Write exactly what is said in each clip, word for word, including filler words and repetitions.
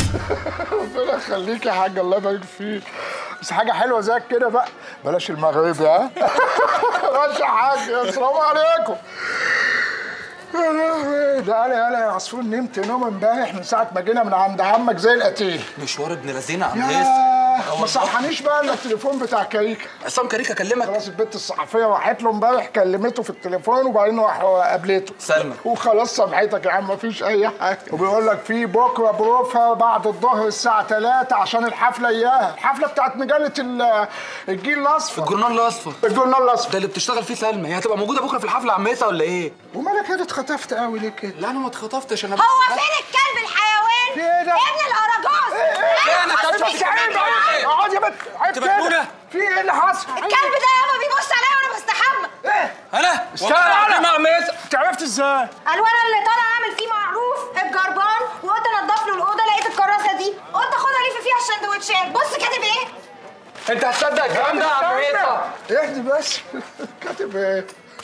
ربنا يخليك يا حاج، الله يبارك فيك. بس حاجه حلوه زيك كده بقى، بلاش المغربي ها. ماشي يا حاج، السلام عليكم. يا لهوي، ده انا يالا يا عصفور نمت نوم امبارح من ساعه ما جينا من عند عمك زي القتيل. مشوار ابن لذينه يا عم هيثم. ما صحانيش بقى الا التليفون بتاع كريكه. عصام كريكه كلمك؟ خلاص البنت الصحفيه راحت له امبارح، كلمته في التليفون وبعدين راح قابلته سلمى، وخلاص سامحتك يا عم، مفيش اي حاجه. وبيقول لك في بكره بروفه بعد الظهر الساعه تلاتة عشان الحفله اياها، الحفله بتاعت مجله الجيل الاصفر، الجورنال الاصفر. الجورنال الاصفر ده اللي بتشتغل فيه سلمى، هي هتبقى موجوده بكره في الحفله يا عم هيثم ولا ايه؟ ومالك كده اتخطفت قوي ليه كده؟ لا انا ما اتخطفتش انا. هو فين الكلب الحيوان؟ في ايه ده؟ ابن الأراجوز. ايه انا كلب؟ اقعد يا بنت، عيب كده. في ايه اللي حصل؟ الكلب ده يابا بيبص عليا وانا بستحمى. ايه؟ انا؟ استنى انا. مع عم هيثم. انت عرفت ازاي؟ قالوا انا اللي طالع اعمل فيه معروف الجربان، وقلت انضف له الاوضه، لقيت الكراسه دي، قلت اخدها الف فيها السندوتشات. بص كاتب ايه؟ انت هتصدق الكلام ده يا عم هيثم؟ اهدي بس. كاتب ايه؟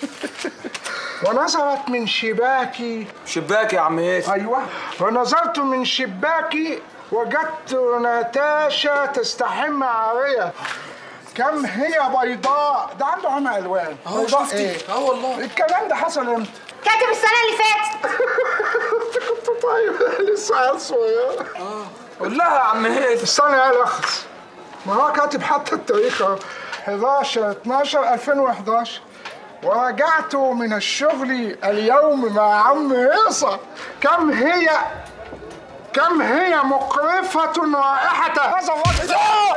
ونظرت من شباكي. شباك يا عم هيثم. ايوه. ونظرت من شباكي وجدت ناتاشا تستحم عاريه. كم هي بيضاء. ده عنده عمى الوان. اهو شفتي؟ اه والله. الكلام ده حصل امتى؟ كاتب السنه اللي فاتت. كنت طيب لسه عيل صغير. اه قول لها يا عم هيثم. استنى يا لخص، ما هو كاتب حتى التاريخ اهو، حداشر اتناشر ألفين وحداشر. ورجعت من الشغل اليوم مع عم هيصة. كم هي كم هي مقرفة رائحة هذا الوقت.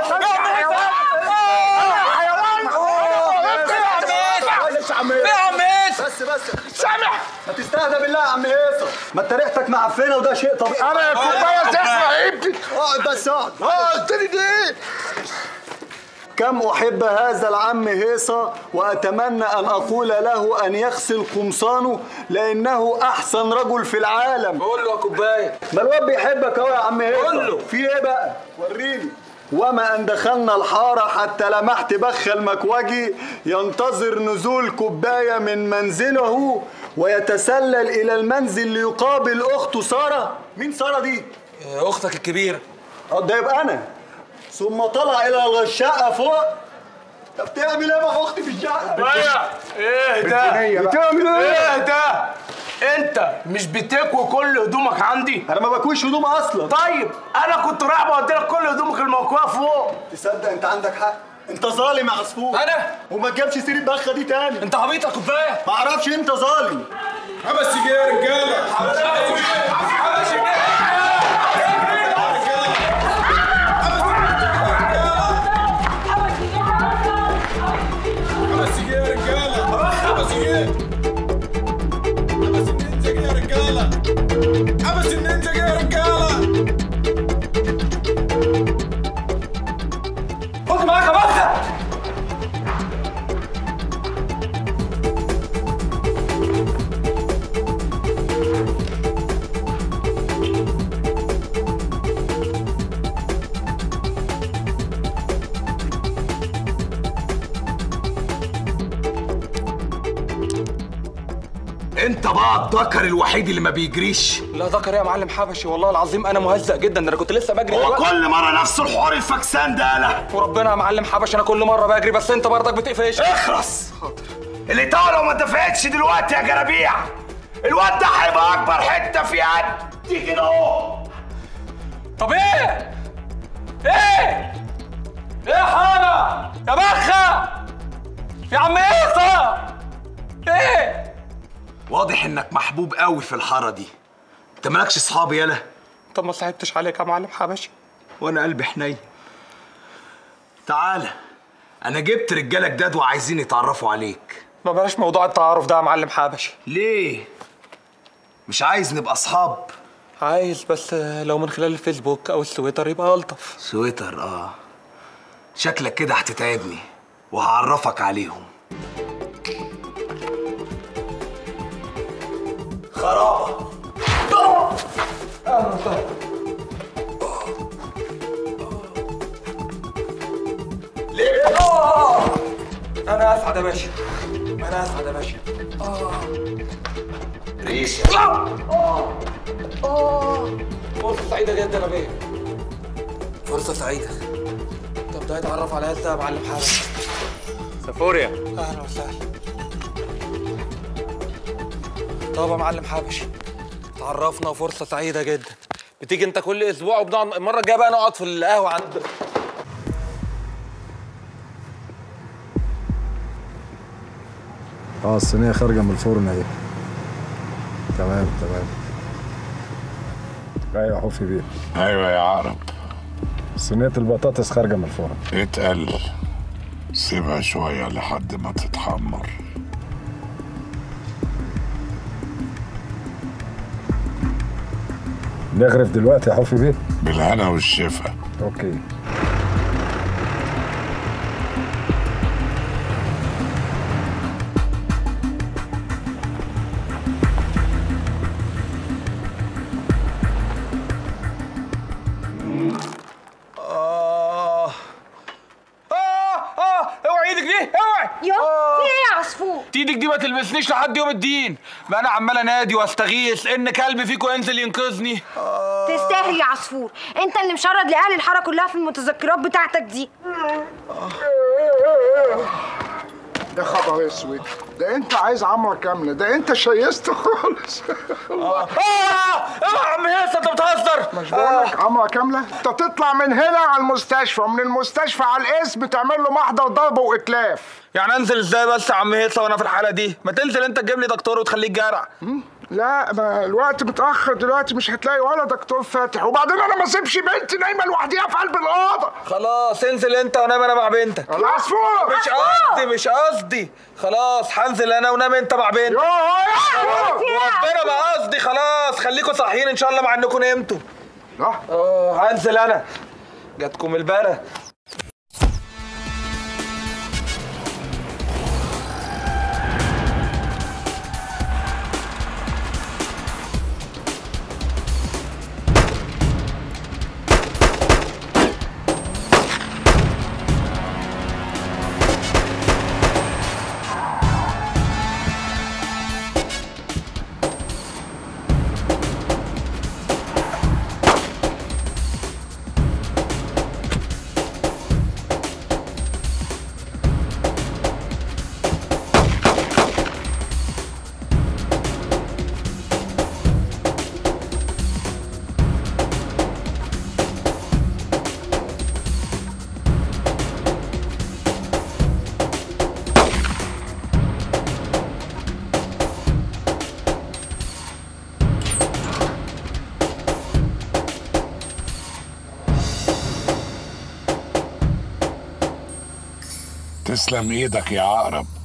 يا عم هيثم بس بس سامح، ما تستهدى بالله يا عم هيثم، ما انت ريحتك معفنه وده شيء طبيعي. انا يا كوبايه زفره عيبتي. اقعد بس اقعد. اه قلت لي دي ايه؟ كم أحب هذا العم هيصة وأتمنى أن أقول له أن يغسل قمصانه لأنه أحسن رجل في العالم. قول له يا كوبايه. ما الواد بيحبك أهو يا عم هيصة. قول له. في إيه بقى؟ وريني. وما أن دخلنا الحارة حتى لمحت بخ المكوجي ينتظر نزول كوباية من منزله ويتسلل إلى المنزل ليقابل أخته سارة. مين سارة دي؟ أختك الكبيرة. أه ده يبقى أنا. ثم طلع إلى الشقة فوق. طب بتعمل إيه مع أختي في الشقة؟ ضيع. إيه ده؟ بتعمل إيه؟ إيه ده؟ انت مش بتكوي كل هدومك عندي؟ انا ما بكويش هدوم اصلا. طيب انا كنت رايح بودي لك كل هدومك المكويه فوق. تصدق انت عندك حق، انت ظالم يا عصفور. انا؟ وما تجيبش سيره بخه دي تاني. انت عبيط يا كوبايه. ما اعرفش انت ظالم. خمس سجاير يا رجاله. خمس سجاير. حبس النينجا يا رجاله. خد معاك يا بخه. انت بقى الذكر الوحيد اللي ما بيجريش. لا ذكر يا معلم حبشي، والله العظيم انا مهزأ جدا، ده انا كنت لسه بجري. هو كل مره نفس الحوار الفكسان ده. لا وربنا يا معلم حبشي انا كل مره بجري، بس انت برضك بتقفش. اخرس. اللي طالع وما دفعتش دلوقتي يا جرابيع، الواد ده هيبقى اكبر حته في قد كده اهو. طب ايه؟ ايه؟ ايه يا حانا؟ يا بخه؟ يا عم هيصة؟ ايه؟ واضح انك محبوب قوي في الحاره دي. انت مالكش اصحاب يالا؟ طب ما صعبتش عليك يا معلم حبشي؟ وانا قلبي حنين. تعالى انا جبت رجاله جداد وعايزين يتعرفوا عليك. ما بلاش موضوع التعارف ده يا معلم حبشي. ليه؟ مش عايز نبقى اصحاب؟ عايز، بس لو من خلال الفيسبوك او السويتر يبقى الطف. سويتر؟ اه شكلك كده هتتعبني وهعرفك عليهم. خرابه. اهلا وسهلا. ليه؟ انا اسعد يا باشا، انا اسعد يا باشا. اه ريشه. اه اه فرصه سعيده جدا يا بيه. فرصة سعيدة. طب ده يتعرف عليا ازاي يا معلم حبشي؟ سافوريا. اهلا وسهلا. طب يا معلم حبشي تعرفنا وفرصة سعيدة جدا. بتيجي انت كل اسبوع وبنقعد المرة الجاية بقى نقعد في القهوة عند اه الصينية خارجة من الفرن اهي. تمام تمام. ايوه يا حوفي بيه. ايوه يا عقرب. صينية البطاطس خارجة من الفرن. اتقل، سيبها شوية لحد ما تتحمر. نغرف دلوقتي يا حوفي بيه؟ بالهنا والشفا. اوكي. آه آه آه اوعي ايدك دي اوعي. يو في ايه يا عصفور؟ ايدك دي ما تلمسنيش لحد يوم الدين. ما انا عمال انادي واستغيث ان كلب فيكم ينزل ينقذني. تستاهل يا عصفور، انت اللي مشرد لاهل الحاره كلها في المتذكرات بتاعتك دي. ده خبر اسود، ده انت عايز عمره كامله، ده انت شيست خالص. اه اه يا عم هيثم انت بتهزر. مش بقول لك عمره كامله؟ انت تطلع من هنا على المستشفى ومن المستشفى على القسم تعمل له محضر ضرب واتلاف. يعني انزل ازاي بس يا عم هيثم وانا في الحاله دي؟ ما تنزل انت تجيب لي دكتور وتخليك جرع. لا ما الوقت متاخر دلوقتي، مش هتلاقي ولا دكتور فاتح، وبعدين انا ما اسيبش بنتي نايمه لوحديها في قلب الاوضه. خلاص انزل انت ونام انا مع بنتك. العصفور مش قصدي مش قصدي خلاص هنزل انا ونام انت مع بنتك. يوه يا عصفور. ربنا ما قصدي. خلاص خليكوا صاحيين ان شاء الله مع انكم نمتوا. لا اه هنزل انا. جاتكم البلا. تسلم ايدك يا عقرب.